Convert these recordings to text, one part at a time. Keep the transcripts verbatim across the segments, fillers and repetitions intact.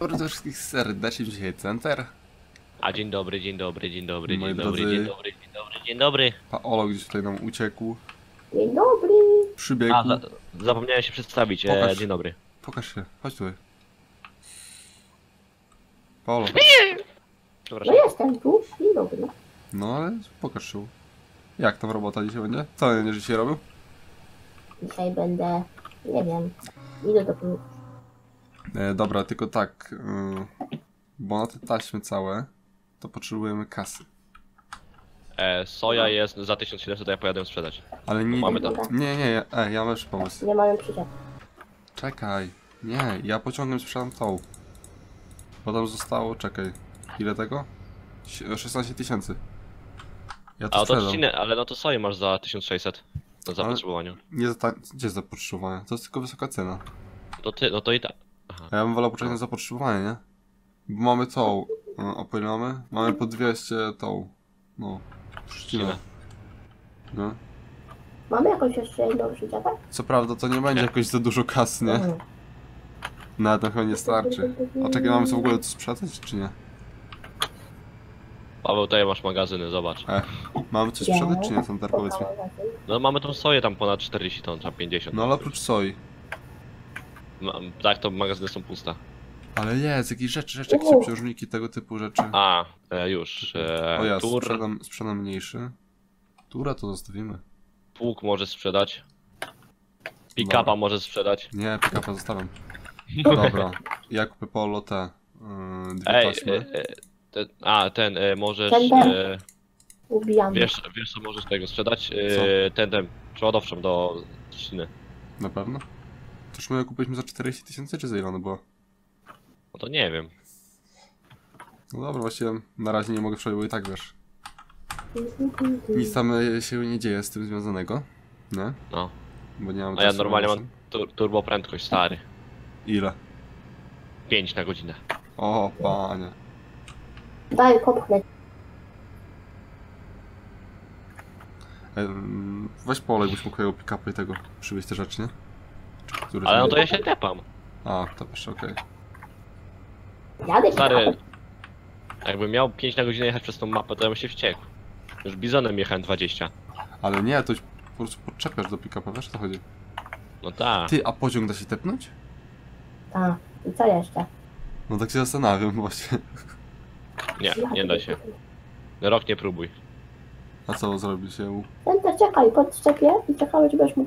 Bardzo wszystkich serdecznie dzisiaj Center. A dzień dobry, dzień dobry, dzień dobry, Moi dzień dobry, drodzy. dzień dobry, dzień dobry, dzień dobry. Paolo gdzieś tutaj nam uciekł. Dzień dobry. Przybiegł. A, za, zapomniałem się przedstawić, e, Pokaż. dzień dobry. Pokaż się, chodź tutaj. Paolo. No Przepraszam. jestem tu. Dzień dobry. No ale pokaż się. Jak tam robota dzisiaj będzie? Co będziesz dzisiaj robił? Dzisiaj będę, nie wiem, idę do klubu. E, dobra, tylko tak. Y, bo na te taśmy całe, to potrzebujemy kasy. E, soja jest za tysiąc siedemset, to ja pojadę ją sprzedać. Ale nie... Mamy to. Nie, nie, nie. Ej, ja mam jeszcze pomysł. Nie mają przyczep. Czekaj. Nie, ja pociągiem sprzedam tą. Bo tam zostało, czekaj. Ile tego? Sie- szesnaście tysięcy. Ja to A to sprzedam. trzcinę, ale no to soję masz za tysiąc sześćset na zapotrzebowaniu. Nie za ta... Gdzie jest zapotrzebowanie? To jest tylko wysoka cena. To ty, no to i tak. Aha. A ja bym wolał poczekać na zapotrzebowanie, nie? Bo mamy tą. No, opór mamy? Mamy po dwieście tą. No. Trzcinę. Trzcinę. No. Mamy jakąś jeszcze jedną przyczepę? Co prawda to nie będzie jakoś za dużo kasy, nie? Mhm. Na to chyba nie starczy. A czekaj, mamy co w ogóle co sprzedać, czy nie? Paweł, tutaj masz magazyny, zobacz. E, mamy coś sprzedać, czy nie? Tam teraz powiedz mi. No mamy tą soję tam ponad czterdzieści ton, tam pięćdziesiąt. No ale oprócz soi. Ma, tak, to magazyny są puste. Ale jest, jakieś rzeczy, rzeczy, jakieś obciążniki, tego typu rzeczy. A, e, już. E, O ja, tur, sprzedam, sprzedam mniejszy. Tura to zostawimy. pług możesz sprzedać. Pick-upa Dobra. możesz sprzedać. Nie, pick-upa zostawiam. Dobra, ja kupię polo te. Yy, dwie Ej, taśmy. e, e, te, a ten e, możesz. Ten E, Ubijamy. wiesz, wiesz co możesz tego sprzedać? E, ten, ten przeładowczą do trzciny. Na pewno? Toż my ją kupiliśmy za czterdzieści tysięcy, czy za ile ona była? No to nie wiem. No dobra, właściwie na razie nie mogę przejść, bo i tak wiesz. Nic tam e, się nie dzieje z tym związanego. Nie? No. Bo nie mam A ja czasu na normalnie mam maszyn. tur turbo prędkość stary. Ile? pięć na godzinę. O, panie. Daj, popchnę. Em, Weź pole, jakbyś mógł jego pick-upy i tego przywieźć te rzeczy, nie? Czy które Ale są- no to ja się tepam. A, to jeszcze okej. Jadę Stary. Jakbym miał pięć na godzinę jechać przez tą mapę, to ja bym się wściekł. Już bizonem jechałem dwadzieścia. Ale nie, to po prostu podczepiasz do pick-upa, wiesz o co chodzi? No tak. Ty, a pociąg da się tepnąć? A, i co jeszcze? No tak się zastanawiam właśnie. Nie, nie da się. Rok nie próbuj. A co zrobi się? Center, czekaj, podczepię i czekamy, czy będziesz mógł.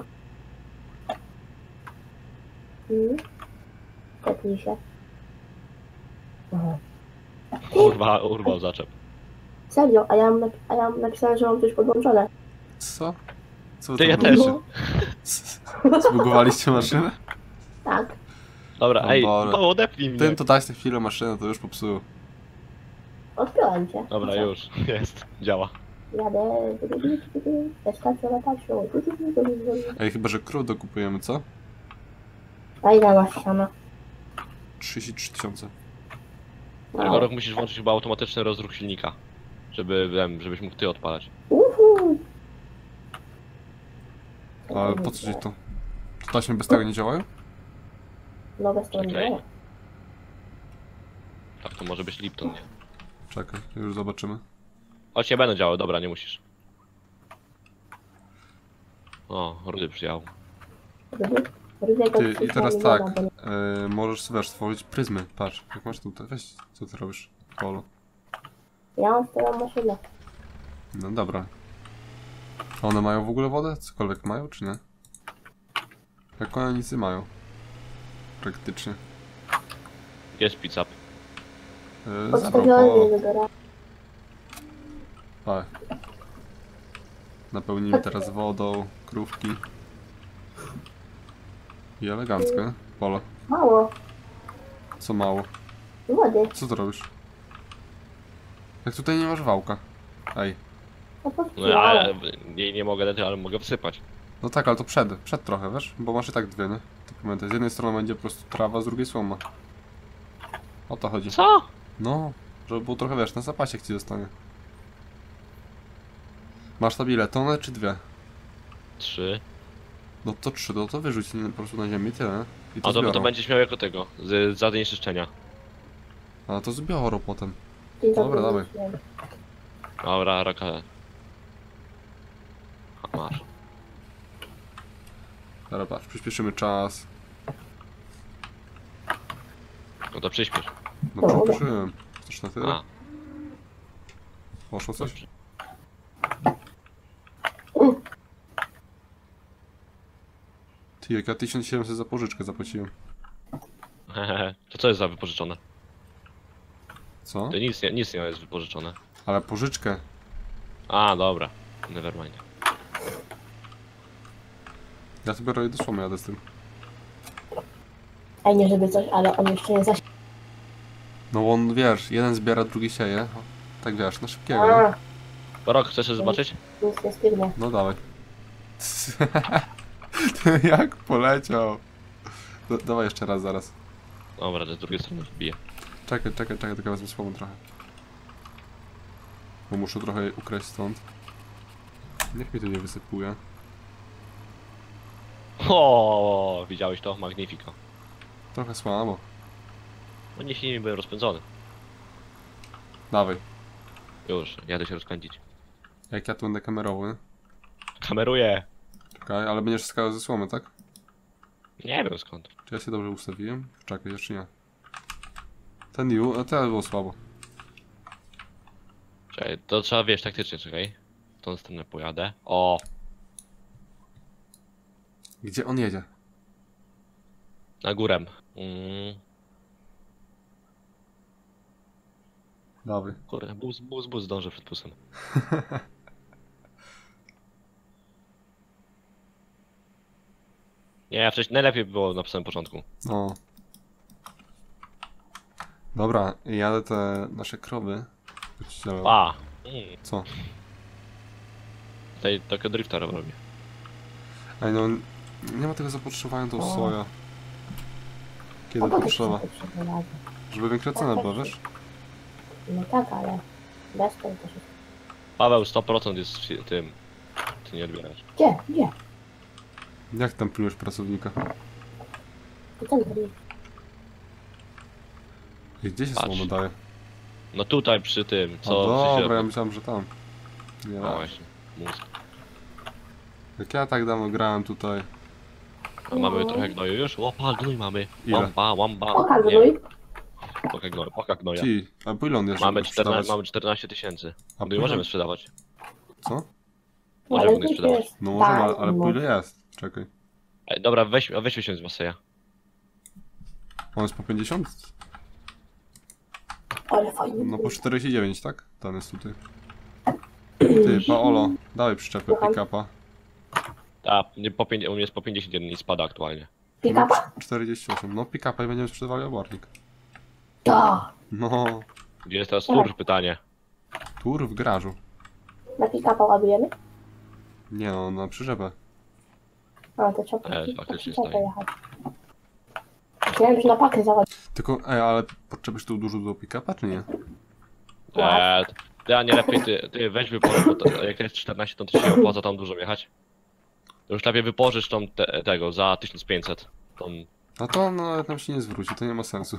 Hmm. Tepnij się. Aha. Urwa, urwał zaczep. Serio, a ja, mam napi- a ja mam napisane, że mam coś podłączone. Co? Co wy Ty, tam ja też. robicie? Zbugowaliście maszynę? Tak. Dobra, O ej, Boże. Paweł, odepnij mnie. Tym to dać na chwilę maszynę, to już popsuło. Odpiąłem cię. Dobra, już. Jest. Działa. Jadę. Stacja latacją. Ej, chyba, że krów dokupujemy, co? A ile masz siana? trzydzieści trzy tysiące. Tego rok musisz włączyć chyba automatyczny rozruch silnika. Żeby, wiem, żebyś mógł ty odpalać. Uhu. Ale po co ci to? To taśmy bez tego nie działają? No bez tego nie Czekaj. było. Tak, to może być Lipton, nie? Czekaj, już zobaczymy. Choć nie będą działały, dobra, nie musisz. O, rudy przyjechał. Ryby- rybego Ty, i przyjścia teraz nie tak, ma, bo nie- e, możesz sobie wiesz, stworzyć pryzmy. Patrz, jak masz tutaj, weź, co ty robisz? Polo. Ja mam swoją maszynę. No dobra. A one mają w ogóle wodę? Cokolwiek mają, czy nie? Jak one nic nie mają. Praktycznie. Jest pizza. E, zero, Podstawiony polo. nie wybiera. Tak. Napełnimy teraz wodą, krówki. I elegancko, polo. Mało. Co mało. Wody. Co ty robisz? Jak tutaj nie masz wałka. Ej. No po prostu No mało. ale jej nie mogę dać, ale mogę wsypać. No tak, ale to przed, przed trochę, wiesz? Bo masz i tak dwie, nie? To pamiętaj, z jednej strony będzie po prostu trawa, z drugiej słoma. O to chodzi. Co? No, żeby było trochę, wiesz, na zapasie ci zostanie. Masz tam ile? Tonę czy dwie? Trzy. No to trzy, no to wyrzuć nie, po prostu na ziemię i tyle. I A to, zbiorą. to będziesz miał jako tego, z zanieczyszczenia. Ale to zbiorę potem. Dzień Dobra, dobry, dawaj. wróciłem. Dobra, roka. A, masz. Dobra, patrz, przyspieszymy czas. No to przyśpiesz. No Dobra. przyspieszyłem. Coś na tyle? A, Poszło coś? dobrze. Ty, jak ja tysiąc siedemset za pożyczkę zapłaciłem. Hehehe. To co jest za wypożyczone? Co? To nic nie, nic nie jest wypożyczone. Ale pożyczkę. A, dobra. Nevermind. Ja sobie robię do słomy, jadę z tym. Ej, nie żeby coś, ale on jeszcze nie zaś... No on, wiesz, jeden zbiera, drugi sieje. Tak wiesz, na szybkiego, nie? A, Rok, chcesz coś zobaczyć? nic nie stygnie. No dawaj. Ty jak poleciał. Da, dawaj jeszcze raz, zaraz. Dobra, z drugiej strony wbiję. Czekaj, czekaj, czekaj, tylko wezmę słomę trochę. Bo muszę trochę ukraść stąd. Niech mi to nie wysypuje. O, widziałeś to? Magnifico. Trochę słabo. No nie silnik byłem rozpędzony. Dawaj. Już, jadę się rozkręcić. Jak ja tu będę kamerowy. nie? Kameruję. Czekaj, ale będziesz skakał ze słomy, tak? Nie wiem skąd. Czy ja się dobrze ustawiłem? Czekaj, jeszcze nie. Ten U, a teraz było słabo. Czekaj, to trzeba wiesz taktycznie, czekaj. W tą stronę pojadę. O, Gdzie on jedzie? na górę. Mm, Dawaj. kurde, bus, bus, bus dążę przed busem. Nie, wcześniej najlepiej było na samym początku. No. Dobra, jadę te nasze krowy. Wyścielę. A! Mm, Co? tutaj takie drifta robię. Ej no, nie ma tego zapotrzebowania do O. soja. Kiedy O, bo to potrzeba? się przeprowadza. Żeby większa cena była, wiesz? No tak, ale bez tego też jest. Paweł sto procent jest w tym. Ty nie odbierasz. Gdzie? Gdzie? Jak tam pilnujesz pracownika? To ten drugi. Ej, gdzie się Patrz. słomo daje? No tutaj przy tym, A co przy dobra, ja środku. myślałem, że tam. Nie, No właśnie, mózg. jak ja tak dawno grałem tutaj. A mamy trochę gnoju już? Łopa, gnój mamy. Ile? Łamba, łamba. Oka, Nie, gnój. Poka gnoju, poka gnoja. Ci, a po ile on jest, Mamy żeby czternaście, sprzedawać? mamy czternaście tysięcy. A Gnój po ile- możemy sprzedawać. Co? Możemy Ale gnój to sprzedawać. jest No możemy, ale, tak, ale po no. ile jest? Czekaj. Ej, dobra, weź, a weźmy się z Maseja. On jest po pięćdziesiąt? Ale fajnie. No po czterdzieści dziewięć, tak? Ten jest tutaj. Ty, Paolo, dawaj przyczepę Słucham? pick-upa. A, nie, po pięć, u mnie jest po pięćdziesiąt jeden i spada aktualnie. Pick-upa? czterdzieści osiem. No pick-upa i będziemy sprzedawali obornik. To. No, Gdzie jest teraz Tak. tur, pytanie. tur w garażu. Na pick-upa ładujemy? Nie no, na przyczepę. A, to trzeba E, po faktycznie przyczepę stoi. jechać. Chciałem, że na pakę załadować. Tylko, ej, ale potrzebujesz tu dużo do pick-upa, czy nie? Eee, ja nie lepiej ty, ty weź wypożycz, bo to, jak to jest czternaście, to ci się opłaca tam dużo jechać. To już lepiej wypożycz tą te, tego za tysiąc pięćset. Tą... No to no, nam się nie zwróci, to nie ma sensu.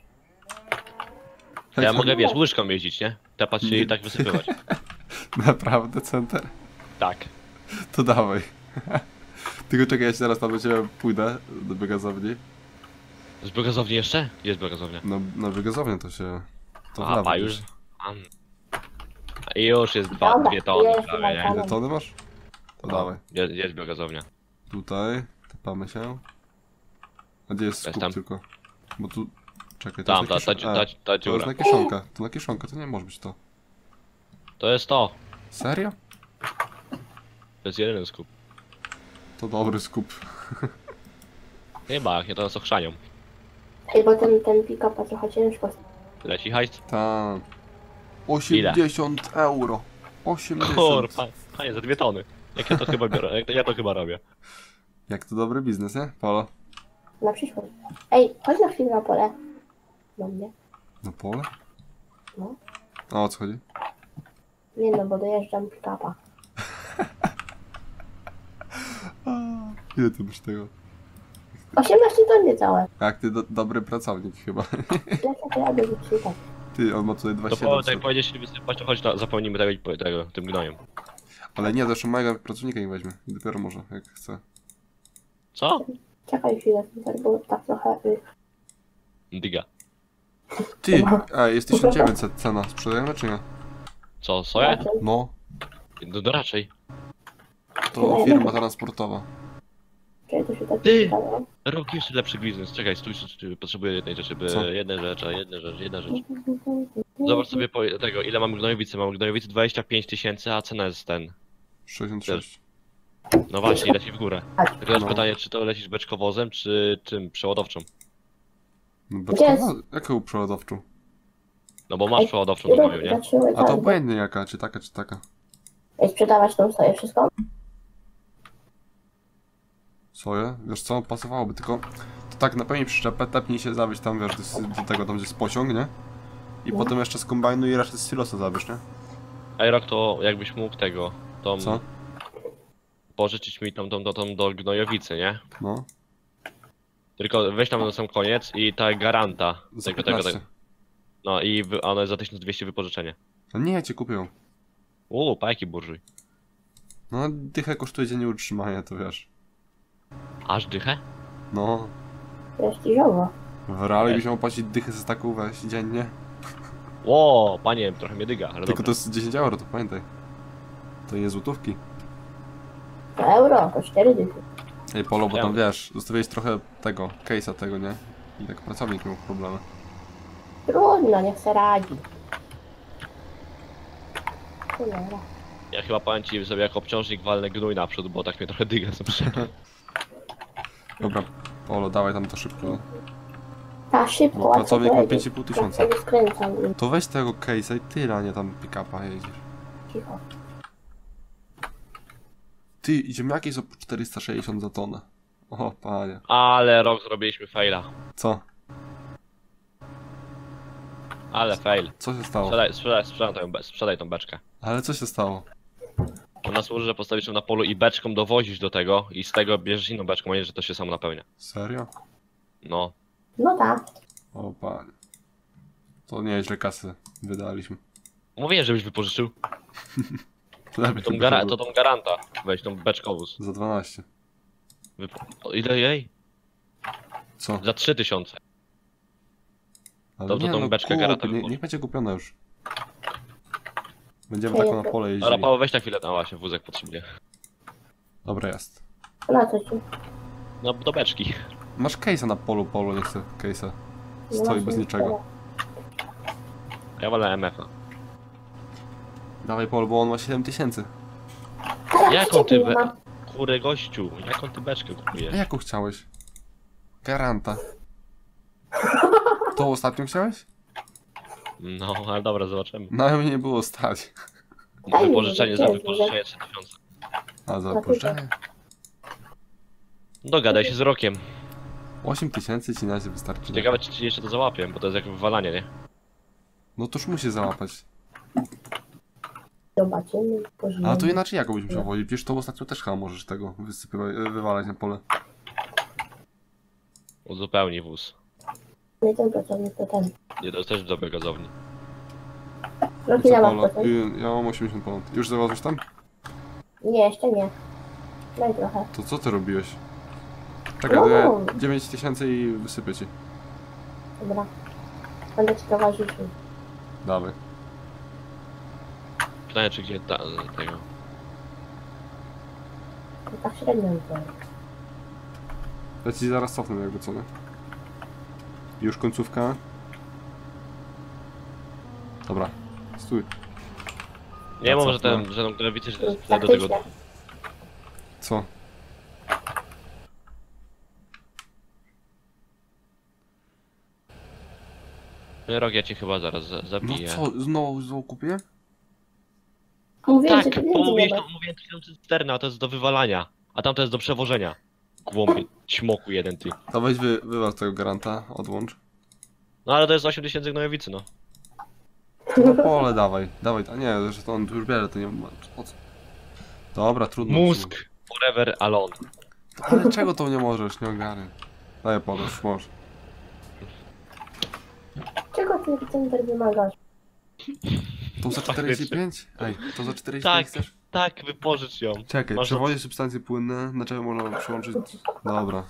Ja Jak- mogę, wiesz, łyżką jeździć, nie? Tepać się Nie. i tak wysypywać. Naprawdę, center? Tak. To dawaj. Tylko czekaj, ja się zaraz tam do ciebie pójdę, do biogazowni. Z biogazowni jeszcze? Jest biogazownia. No, na biogazownię to się... To w A, lewo a już. gdzieś. Am. I już jest dwa, Dobra, dwie tony jest prawie, nie? chyba Ile tony masz? To No, dawaj. Jest, jest biogazownia. Tutaj, tepamy się. A gdzie jest skup Jestem. tylko? Bo tu... Czekaj, to Tam, jest ta, na ta, kieszonka. ta, E, ta, ta to jest dziura. na kieszonkę, to na kieszonkę, to nie może być to. To jest to. Serio? To jest jeden skup. To dobry skup. Chyba, jak nie to nas ochrzanią. Ej, bo ten, ten pick-upa trochę ciężko. Leci hajs? Tam. osiemdziesiąt euro. osiemdziesiąt. Kurwa, panie, za dwie tony. Jak ja to chyba biorę, jak to, ja to chyba robię. Jak to dobry biznes, nie? Polo? Na przyszłość. Ej, chodź na chwilę na pole. Do mnie. Na pole? No. A o co chodzi? Nie no, bo dojeżdżam pick-upa. Ile ty masz tego? osiemnaście ton niecałe. Jak ty do, dobry pracownik chyba. Dlaczego ja będę wyczytać? Ty, on ma tutaj To dwadzieścia po, siedem. tak powiedzieć, żeby wysypać, to chodź, na, zapełnimy tego, tego tym gnojem. Ale nie, to jeszcze mojego pracownika nie weźmie. Dopiero może, jak chce. Co? Czekaj chwilę, bo tak trochę... y, Diga. Ty, a jest tysiąc dziewięćset cena. Sprzedajemy czy nie? Co, soja? raczej. No, No, no raczej. to firma transportowa. Czekaj, to się tak Ty! wydało. Rok jeszcze lepszy biznes. Czekaj, stój, stój, stój, potrzebuję jednej rzeczy, by... Co? jednej rzeczy, jedna rzecz, jedna rzecz. Zobacz sobie po, tego, ile mamy gnojowicy. Mamy gnojowicy dwadzieścia pięć tysięcy, a cena jest ten. sześćdziesiąt sześć. No właśnie, leci w górę. Tak. Tylko jest No. pytanie, czy to lecisz beczkowozem, czy czym? Przeładowczą. No, Gdzie jest? beczkowo- jaką przeładowczą? No bo masz Ej, przeładowczą Rób, gnoju, nie? zaczęły A to tak. obojętnie jaka, czy taka, czy taka. Ej, sprzedawać tą stoję wszystko? Soję? Wiesz co, pasowałoby, tylko to tak napełnij przyczepę, tepnij się, zawieź tam, wiesz, do, do tego, tam gdzie jest pociąg, nie? I No. potem jeszcze z kombajnu i resztę z silosa zabierz, nie? Ej, Rok, to jakbyś mógł tego, tą... Co? Pożyczyć mi tą, tą, tą, tą do gnojowicy, nie? No, Tylko weź tam na sam koniec i ta garanta. za Tego, tego, piętnaście. tego. No i wy, ona jest za tysiąc dwieście wypożyczenie. No nie, ja cię kupią. Uuu, pajki burżuj. No, dychę kosztuje dziennie utrzymania, to wiesz. Aż dychę? No, Prestiżowo. w realu byś miał płacić dychę za taką weź dziennie. Ło, panie, trochę mnie dyga, ale Tylko dobra. to jest dziesięć euro, to pamiętaj. To nie złotówki. To euro, to cztery dychy. Ej, Polo, bo tam Euro. wiesz, zostawiłeś trochę tego, case'a tego, nie? I tak pracownik miał problemy. Trudno, niech se radzi. Cholera. Ja chyba powiem ci sobie jako obciążnik walnę gnój naprzód, bo tak mnie trochę dyga sobie. Dobra, Polo, dawaj tam to szybko. Ta szybko, Bo łatwo pracownik ma powiedzieć. pięć i pół tysiąca. Ja sobie skręcam. To weź tego case'a i tyle, a nie tam pick-upa jedziesz. Cicho. Ty, i ziemniaki są po czterysta sześćdziesiąt za tonę. O, panie. Ale Rok, zrobiliśmy faila. Co? Ale fail. Co się stało? Sprzedaj, sprzedaj, sprzedaj, tą, be- sprzedaj tą beczkę. Ale co się stało? Ona służy, że postawisz ją na polu i beczką dowozisz do tego i z tego bierzesz inną beczką, a nie, że to się samo napełnia. Serio? No. No tak. O, panie. To nieźle kasy wydaliśmy. Mówiłem, żebyś wypożyczył. Lepiej Tą chyba gara, było. to tą garanta. Weź tą beczkowóz. Za dwanaście. Wypo... O, ile jej? Co? Za trzy tysiące. Ale to- to tą beczkę garanta nie, wypożycz. niech będzie kupiona już. Będziemy tak na pole Dobra, jeździli. Paweł, weź na chwilę. No właśnie, wózek potrzebuje. Dobra, jest. To na co ci? No, do beczki. Masz case'a na polu, polu, nie chcę case'a. No Stoi właśnie, bez niczego. Ja wolę M F a. Dawaj polu, bo on ma siedem tysięcy. teraz. Jaką ty nie be... ma. Kurde gościu, jaką ty beczkę A kupujesz? jaką chciałeś? Garanta. To ostatnio chciałeś? No, ale dobra, zobaczymy. Na mnie nie było stać. Daj mi Wypożyczenie za wózek, wypożyczenie trzy tysiące. A za No opuszczenie? Dogadaj się z Rokiem. osiem tysięcy ci na razie wystarczy. Ciekawe, czy ci jeszcze to załapię, bo to jest jak wywalanie, nie? No toż musi załapać. Zobaczymy. Później. A to inaczej jaką byś musiał wozić? Przecież to ostatnio też chyba możesz tego wysypywać, wywalać na pole. Uzupełnij wóz. No i ten pracownik to ten. Nie, to jest też dobry gazowni. Roki Co, na Paulo? masz potem? Y, Ja mam osiemdziesiąt ponad. Już zawiozłeś tam? Nie, jeszcze nie. Daj trochę. To co ty robiłeś? Czekaj, to ja No. dziewięć tysięcy i wysypię ci. Dobra. Będę ci towarzyszył. Dawaj. Pytanie, czy gdzie ta, tego... To tak średnio to. Ja ci zaraz cofnę jakby co, nie? Już końcówka. Dobra. Stój. Nie A mam, co, że ten, że tą grawicę, że to jest do tego... Faktycznie. Co? Rok, ja cię chyba zaraz za- No zabiję. co? Znowu, znowu kupię? Mówiłem, Tak, że bo pieniędzy nie mówiłeś, ma. to, mówiłem tysiące cysterna, a to jest do wywalania. A tam to jest do przewożenia. Głąbie, ćmoku jeden ty. To weź wy, wywal tego garanta, odłącz. No ale to jest osiem tysięcy gnojowicy, no. No pole dawaj, dawaj, a nie, że to on już bierze, to nie ma, po co? Dobra, trudno. Mózg forever alone. Ale czego to nie możesz, nie ogarnę? Daję podróż, może. Czego ty center wymagasz? To za czterdzieści pięć? Ej, to za czterdzieści Tak, pięć chcesz? tak, wypożycz ją. Czekaj, Masz przewozisz substancje płynne, na czego można przyłączyć? Dobra.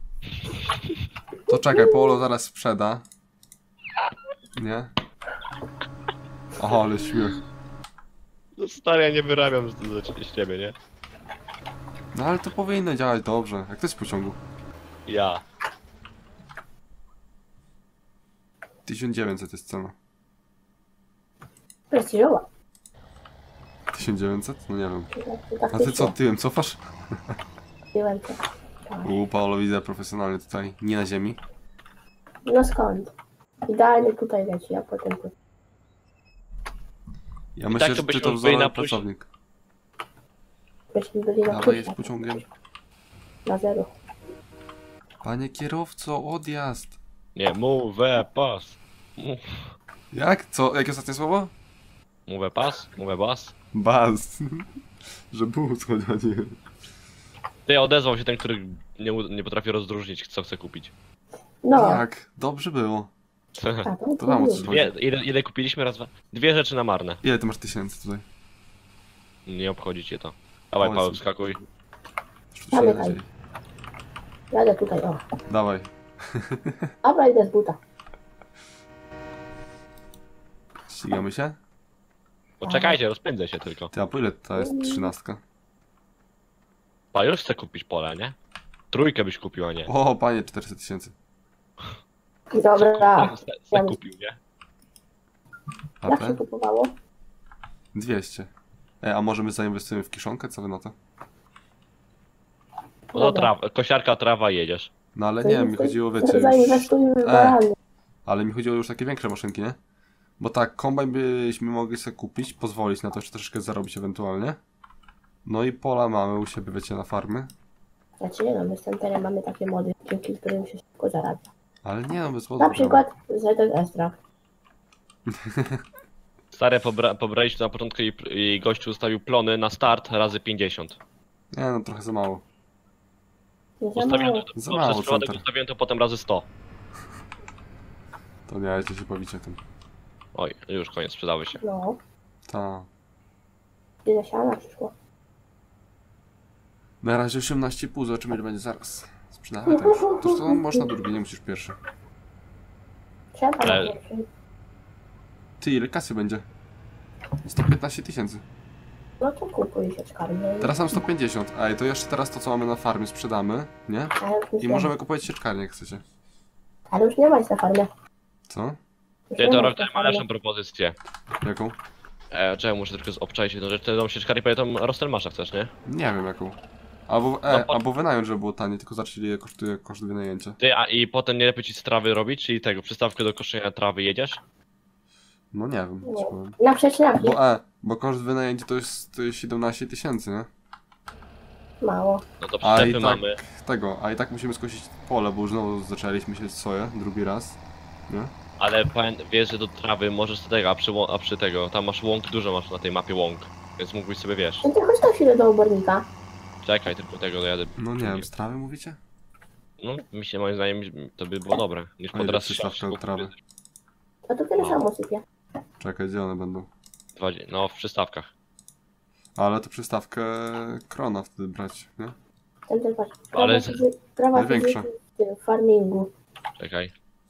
To czekaj, Polo zaraz sprzeda. Nie? Aha, ale śmiech. No stary, ja nie wyrabiam z, z, z ciebie, nie? No ale to powinno działać dobrze. Jak to jest w pociągu? Ja. tysiąc dziewięćset jest cena. Prestiżowa. tysiąc dziewięćset? No nie wiem. Tak A ty co, tyłem cofasz? Tyłem to. Tak. U, Paolo widzę profesjonalnie tutaj, nie na ziemi. No skąd? Idealnie tutaj leci, a potem tu. Ja myślę, tak to że ty byśmy to byli wzorowy na puś- pracownik. Byśmy byli na Dawaj puszce. jest pociągiem. Na zero. Panie kierowco, odjazd! Nie, mówię pas. Mów- Jak? Co? Jakie ostatnie słowo? Mówię pas? Mówię bas? Baz. Że był schodzenie. Ty, odezwał się ten, który nie, u- nie potrafi rozróżnić, co chce kupić. No, Jak? Dobrze było. a to, To tam o co Dwie, ile, ile kupiliśmy? Raz, dwa. Dwie rzeczy na marne. Ile ty masz tysięcy tutaj? Nie obchodzi cię to. Dawaj, Oj, Paweł, super. wskakuj. Co tu się Zamykaj. dzieje? Jadę tutaj, o. Dawaj. Dobra, idę z buta. Ścigamy się? Poczekajcie, rozpędzę się tylko. Ty, a po ile to jest trzynastka? Pa, już chcę kupić pole, nie? Trójkę byś kupił, a nie. O, panie, czterysta tysięcy. Dobra. Se- se kupił, nie? A Jak się te? kupowało? dwieście. E, a może my zainwestujemy w kiszonkę? Co wy na to? No to trawa, kosiarka, trawa i jedziesz. No ale nie, mi chodziło, wiecie, już... Zainwestujmy w E. barany. Ale mi chodziło już takie większe maszynki, nie? Bo tak, kombajn byśmy mogli sobie kupić, pozwolić na to, jeszcze troszeczkę zarobić ewentualnie. No i pola mamy u siebie, wiecie, na farmy. Znaczy nie no, my z centerem mamy takie mody, dzięki którym się szybko zarabia. Ale nie no, bez wody. Na przykład Z Z Extra. Stare pobra pobraliśmy na początku i, i gościu ustawił plony na start razy pięćdziesiąt. Nie no, trochę za mało. Nie za Ustawiłem mało. to, Za to mało, przez przypadek center. ustawiłem to potem razy sto. To nie, jeśli się bawicie tym. Oj, już koniec, sprzedały się. No, Ta. ile siana przyszło. Na razie osiemnaście i pół, zobaczymy ile będzie zaraz. Sprzedamy to już. To, to można drugi, nie musisz pierwszy. Trzeba Ale- na pierwszy. Ty, ile kasy będzie? sto piętnaście tysięcy. No to kupuj się czkarnie. Teraz mam sto pięćdziesiąt. Ej, to jeszcze teraz to co mamy na farmie sprzedamy, nie? Ale już, I nie możemy kupować sieczkarnię jak chcecie. Ale już nie ma nic na farmie. Co? Już Ty, nie to ma rok nic na ma farmie. lepszą propozycję. Jaką? E, czekaj, muszę tylko obczaić jedną rzecz. Ty tą sieczkarę i tą Rostelmasza chcesz, nie? Nie wiem jaką. Albo, e, No, po- albo wynająć, żeby było taniej, tylko zobaczyć ile kosztuje koszt wynajęcia. Ty, a i potem nie lepiej ci z trawy robić, czyli tego, przystawkę do koszenia trawy jedziesz? No nie wiem, Nie. ci powiem. Na przecinaki. Bo e, bo koszt wynajęcia to jest, to jest siedemnaście tysięcy, nie? Mało. No to A i przyczepy tak mamy. tego, a i tak musimy skosić pole, bo już znowu zaczęliśmy sieć soję, drugi raz. Nie? Ale pamię- wiesz, że do trawy możesz do tego, a przy, łą- a przy tego, tam masz łąk, dużo masz na tej mapie łąk. Więc mógłbyś sobie, wiesz, No to chodź na chwilę do obornika. czekaj, tylko tego dojadę. No nie wiem, z trawy mówicie? No, mi się moim zdaniem to by było dobre. Niż A po ile teraz przystawka od trawy? A to tyle No. samo sypie. Czekaj, gdzie one będą? No, w przystawkach. Ale to przystawkę krona wtedy brać, nie? Ten ten patrz. Ale- Prawa fizy- Prawa Największa. fizyki w tym farmingu. Czekaj.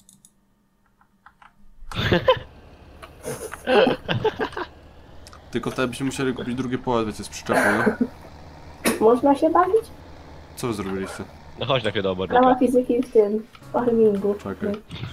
Tylko wtedy byśmy musieli kupić drugie pole, wiecie, z przyczepą, nie? Można się bawić? Co wy zrobiliście? No chodź na chwilę do Prawa obornika. fizyki w tym farmingu. Czekaj.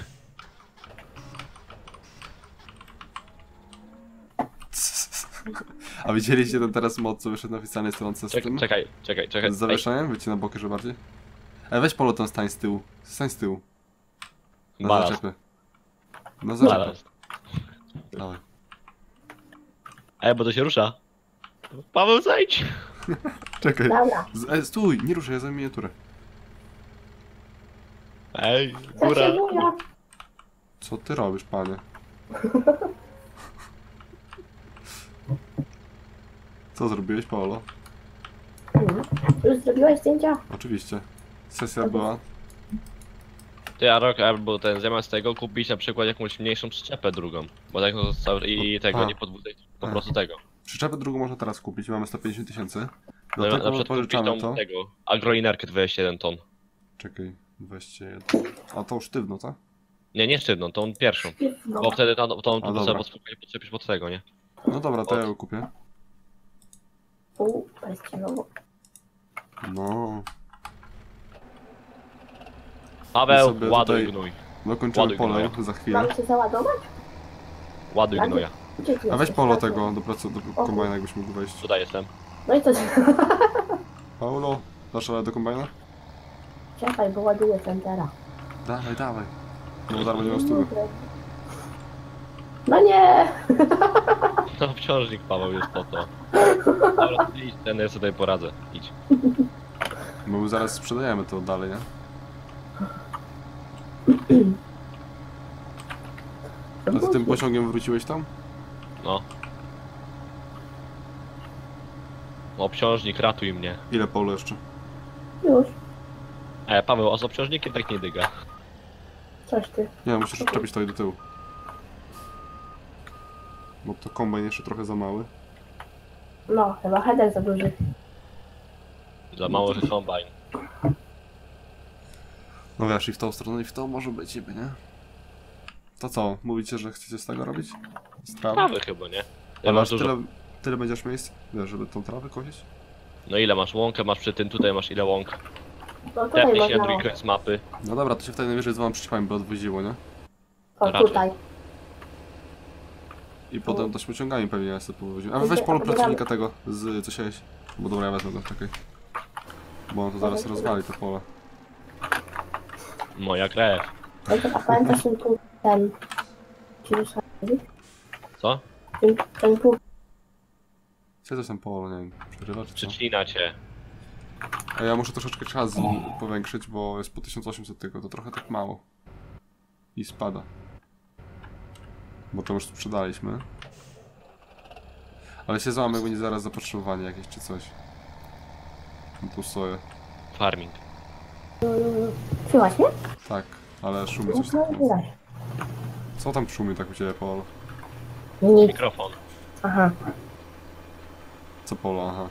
A widzieliście ten teraz mod, co wyszedł na oficjalnej stronce z Czekaj, tym? czekaj, czekaj, czekaj. Z zawieszeniem? Wiecie na boki, że bardziej? Ej, weź polo ten stań z tyłu. Stań z tyłu. Na Balast. zaczepy. Na zaczepy. Zaraz. Dawaj. Ej, bo to się rusza. Paweł, zejdź! Czekaj. Dobra. Z, e, stój, nie ruszaj, ja za miniaturę. Ej, Co góra. się buja? Co ty robisz, panie? Co zrobiłeś, Paolo? Mhm. Już zrobiłeś zdjęcia? Oczywiście. Sesja była. Ty, a rok, albo ten zamiast tego kupić na przykład jakąś mniejszą przyczepę drugą. Bo tak no to cały, i tego, A. nie podwójnej, po A. prostu tego. Przyczepę drugą można teraz kupić, mamy sto pięćdziesiąt tysięcy. Do No, na tego przykład kupić pożyczamy tą to. tego, agroinerkę dwadzieścia jeden ton. Czekaj, dwadzieścia jeden. A to już sztywno, tak? Nie, nie sztywną, tą pierwszą. No. Bo wtedy tą, tą, tą, tą dobra. sobie podskakuje, podczepisz pod tego, nie? No dobra, to ja ją kupię. Pół prestiżowo. No, I Paweł, sobie ładuj tutaj- gnój. dokończymy Ładuj pole gnoja. za chwilę. Mam się załadować? Ładuj Ja gnoja. Gdzie ty A weź jesteś? polo Patrzę. tego do pracy, do kombajna, jakbyś mógł wejść. Tutaj jestem. No i co? Paulo, dasz radę do kombajna? Czekaj, bo ładuję centera. Dawaj, dawaj. No zaraz będzie miał stówę. No nie! No obciążnik Paweł jest po to. Dobra, ty idź, ten ja sobie tutaj poradzę. Idź. Bo my zaraz sprzedajemy to dalej, nie? A ty tym pociągiem wróciłeś tam? No. Obciążnik, ratuj mnie. Ile Paulo jeszcze? Już. E, Paweł, a z obciążnikiem tak nie dyga. Coś ty. Nie, musisz odczepić to i do tyłu. Bo to kombajn jeszcze trochę za mały. No, chyba header za duży. Za mało, że kombajn. No wiesz, i w tą stronę, i w tą może być niby, nie? To co? Mówicie, że chcecie z tego robić? Z trawy? Trawy chyba, nie? Ja Ale masz masz dużo. tyle, tyle będziesz miejsc, wiesz, żeby tą trawę kosić? No ile masz łąkę, masz przy tym, tutaj masz ile łąk. No tutaj Tepnij się na można. drugi koniec mapy. No dobra, to się wtedy najwyżej z wami przyczepami by odwoziło, nie? O, raczej. tutaj. I potem też pociągami pewnie ja sobie powoził. A weź Będzie- polu a będzie pracownika tego, z co siałeś. Bo dobra, ja wezmę go, czekaj. Bo on to zaraz rozwali to pole. Moja krew. Ej, to- a pamiętasz ten punkt, ten... Ci wyszedł? Co? Ten, ten punkt, Co to jest tam pole, nie wiem, przerywa czy co? Przycina cię. A ja muszę troszeczkę czas powiększyć, bo jest po tysiąc osiemset tylko, to trochę tak mało. I spada. Bo to już sprzedaliśmy. Ale się złamy, jak będzie zaraz zapotrzebowanie jakieś czy coś. No tu stoję. Farming. Czułaś mnie? Tak, ale szumi No, coś no, takiego. widać. Co tam szumi tak u ciebie, Polo? Nic. Mikrofon. Aha. Co Polo, aha.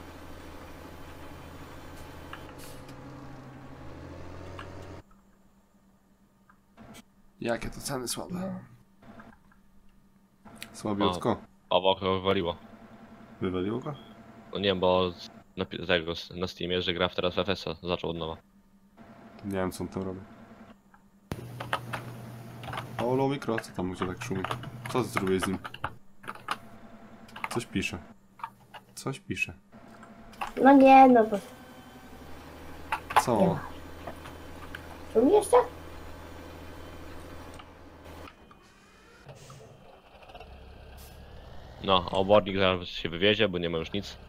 Jakie to ceny słabe. Słabiutko. Obok wywaliło. Wywaliło go? No nie wiem, bo z- na, pi- tego, s- na Steamie, że gra w teraz w F S a zaczął od nowa. Nie wiem co on tam robi. Polo mikro, co tam u ciebie tak szumi? Co ty zrobiłeś z nim? Coś pisze. Coś pisze. No nie, no bo... Nie Co? ma. Szumi jeszcze? No, obornik zaraz się wywiezie, bo nie ma już nic.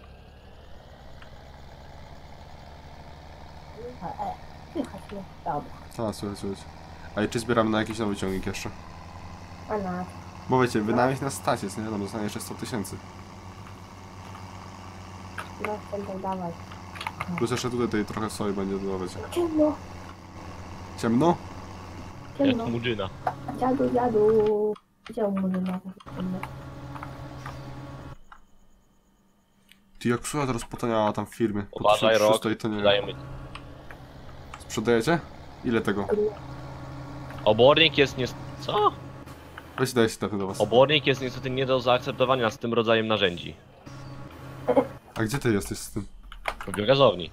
E, e, Słychać mnie. Dobra. A, słuchaj, słuchaj. A i czy zbieramy na jakiś nowy ciągnik jeszcze? A na... Bo wiecie, wynająć na stać jest, nie wiadomo, dostanie jeszcze sto tysięcy. No, ten tak dawaj. Plus jeszcze tutaj tej trochę soi będzie dodawać. Ciemno, Ciemno? Jest ciemno. murzyna. Dziadu, dziadu. Gdzie on mówi na Ty jak suja teraz potaniała tam w firmie. Po Uważaj, tysiąc rok. trzysta i to nie... Dajemy. Sprzedajecie? Ile tego? Obornik jest nie... Co? Weź daj się tepnę do was. Obornik jest niestety nie do zaakceptowania z tym rodzajem narzędzi. A gdzie ty jesteś z tym? W biogazowni.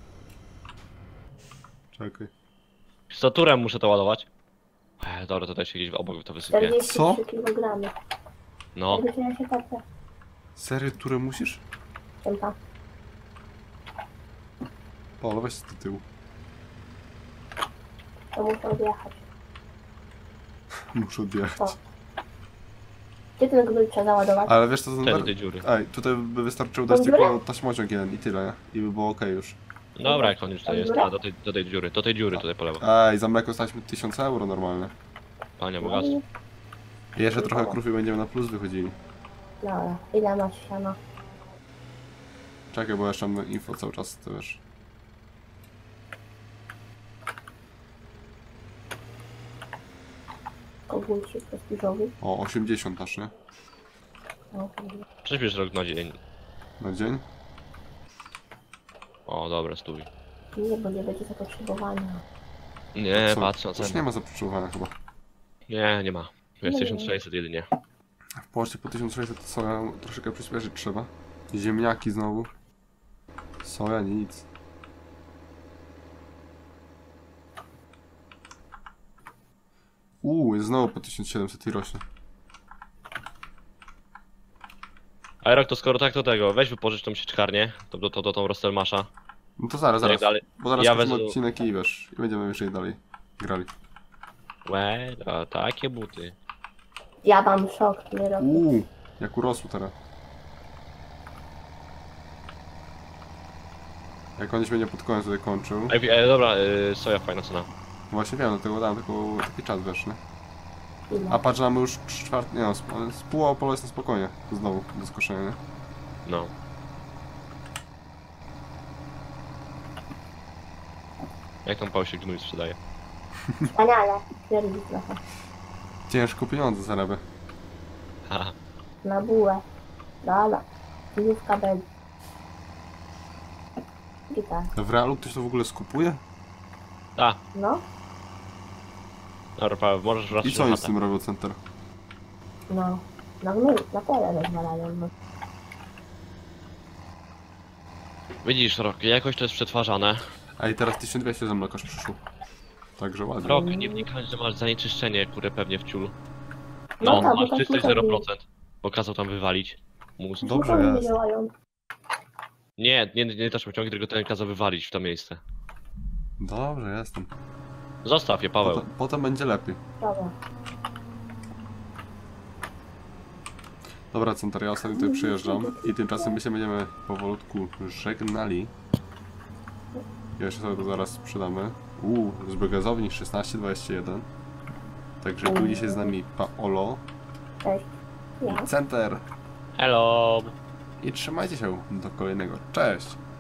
Czekaj. Z turem muszę to ładować. Ech, dobra, tutaj się gdzieś obok to wysypie. czterdzieści Co? trzy kilogramy. No, Jakby ja się patrzę. Serio, które musisz? Tempa. O, weź do tyłu. To muszę odjechać. Muszę odjechać. O. Gdzie ten gnój trzeba załadować? Ale wiesz co to te do ten... tej dziury. Ej, tutaj by wystarczył dać Tą tylko dziurę? taśmociąg jeden i tyle, nie? I by było okej już. Dobra, jak on już tutaj jest, a do tej, do tej dziury, do tej dziury tutaj po lewo. Ej, za mleko staliśmy tysiąc euro normalnie. Panie No bogactwo. i... I jeszcze trochę krów i będziemy na plus wychodzili. Dobra, ile masz siana? Czekaj, bo jeszcze mam info cały czas, to wiesz. ogólnie prestiżowy. O, osiemdziesiąt aż, nie? O, kurde. Przyśpiesz rok na dzień. Na dzień? O, dobra, stój. Nie, bo nie będzie zapotrzebowania. Nie, Co? patrz na Już nie cenę. ma zapotrzebowania chyba. Nie, nie ma. Jest Nie. tysiąc sześćset jedynie. W Polsce po tysiąc sześćset to soja troszeczkę przyspieszyć trzeba. Ziemniaki znowu. Soja nic. Uuu, jest znowu po tysiąc siedemset i rośnie. A rok to skoro tak to tego, weź wypożycz tą sieczkarnię, to, to, to, to tą Rostelmasza. No to zaraz, Jak zaraz. dalej? Bo zaraz Ja ja wezmę- odcinek i wiesz, i będziemy jeszcze dalej grali. Łe, a takie buty. Ja mam szok, nie robię. Uuu, jak urosło teraz. Jak on się będzie pod koniec tutaj kończył. Ej, e, dobra, y, soja fajna cena. Właśnie wiem, dlatego dałem tylko taki czas wiesz, nie? Ile? A patrz, mamy już czwarty, nie no, sp- ale z pół polo jest na spokojnie. Znowu, do skoszenia, nie? No. Jak tam Paweł się gnój sprzedaje? Wspaniale. Pierdzi trochę. Ciężko pieniądze zarabia. Haha. Na bułę. Dobra. Kijówka będzie. I tak. W realu ktoś to w ogóle skupuje? A, No. dobra Paweł, możesz I wracać co na oni z chatę. tym robią center? No. No my na tyle rozwalają. No. Widzisz, Rok, jakoś to jest przetwarzane. A i teraz tysiąc dwieście za mlekarz przyszło. Także ładnie. Rok, nie wnikając, że masz zanieczyszczenie, które pewnie w ciul. No No, tak, bo masz tak czystość nie zero robi. procent. Bo kazał tam wywalić. Mus. Dobrze Oni nie jest. działają. Nie, nie, nie też pociągi, tylko ten kazał wywalić w to miejsce. Dobrze, jestem. Zostaw je, Paweł. Potem, potem będzie lepiej. Dobra. Dobra, center, ja ostatnio tutaj przyjeżdżam i tymczasem my się będziemy powolutku żegnali. Jeszcze sobie to zaraz sprzedamy. Uuu, z gazowni szesnaście dwadzieścia jeden. Także tu dzisiaj z nami Paolo Cześć. Ja. i center. Hello! I trzymajcie się do kolejnego. Cześć!